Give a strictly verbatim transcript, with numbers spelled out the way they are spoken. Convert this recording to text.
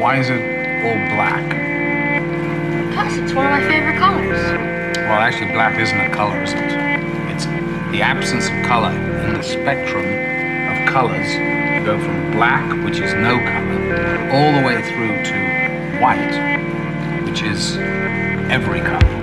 Why is it all black? Because it's one of my favorite colors. Well, actually, black isn't a color, is it? It's the absence of color in the spectrum of colors. You go from black, which is no color, all the way through to white, which is every color.